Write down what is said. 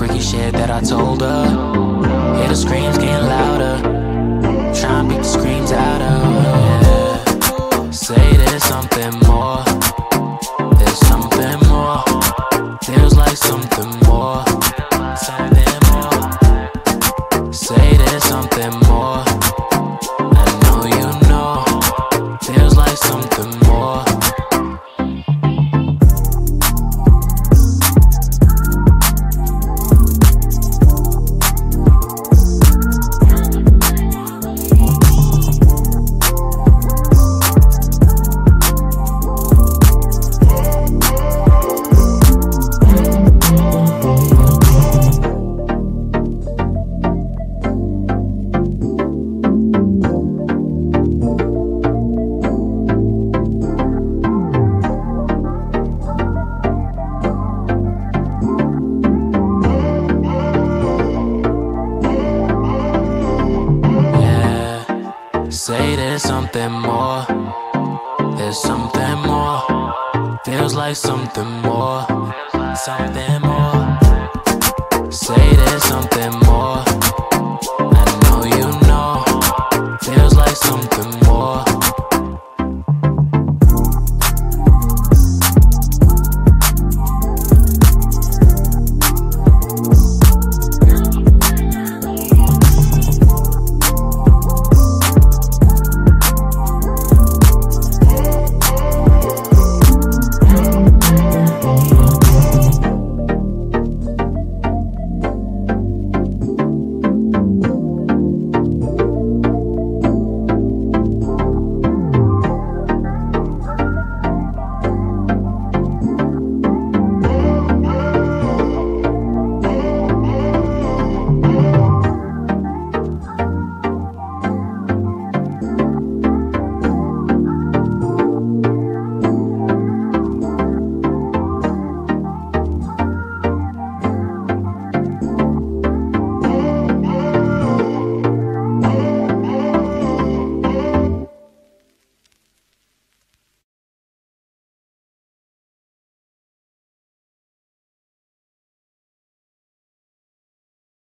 freaky shit that I told her. Hear the screams getting louder, try and beat the screams out of her. Yeah. Say there's something more, there's something more. Feels like something more, something more. Say there's something more, I know you know. Feels like something more. Say there's something more, there's something more. Feels like something more, something more. Say there's something more.